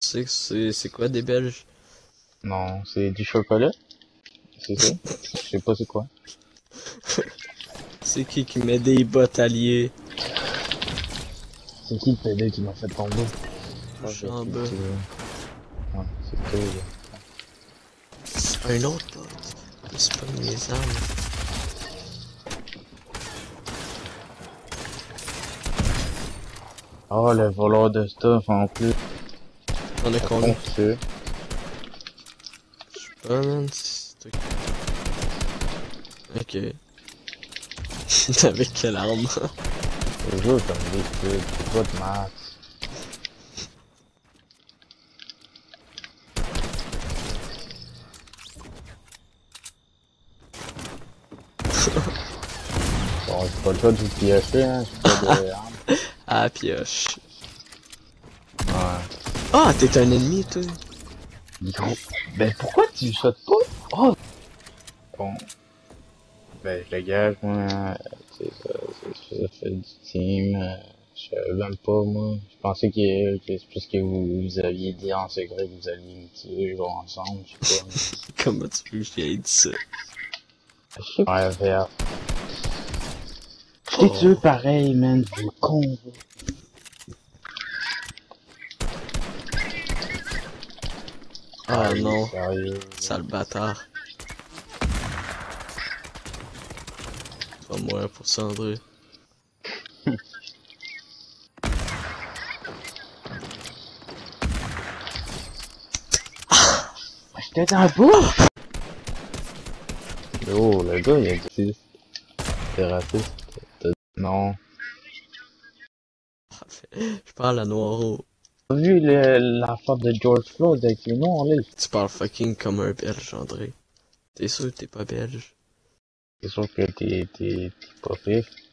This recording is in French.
sais que c'est quoi des Belges? Non, c'est du chocolat. C'est ça? Je sais pas c'est quoi. C'est qui met des bottes alliées? C'est qui le PD qui m'a fait tomber? Je suis en bas. Ouais, c'est toi, là. C'est un autre bot. C'est pas mes armes. Oh, le voleur de stuff en plus. On a combien? C'est Je sais pas, man. Ok. Avec quelle arme? les jeux comme des trucs, c'est pas de maths. Bon, j'ai pas le choix de vous piocher, hein, j'ai pas de arme. Ah, pioche. Ouais. Ah, t'es un ennemi, toi? Gros. Ben pourquoi tu sautes pas? Oh! Bon. Ben je le gage, moi. C'est ça, ça fait du team. Je savais même pas, moi. Je pensais que c'est plus que vous aviez dit en secret que vous alliez me tuer, genre ensemble, je sais pas. Comment tu veux que j'aille dit ça? Je sais pas. Ouais, vert. Je t'ai tué pareil, man, je con. Ah non, Sérieux. sale bâtard. Tu vas mourir pour ça, André. J'étais dans la bouche! Oh, le gars, il a dit t'es raciste. Non. Je parle à Noiro. T'as vu l'affaire de George Floyd avec les noirs, là? Tu parles fucking comme un belge, André. T'es sûr que t'es pas belge? C'est sûr que t'es pas pire.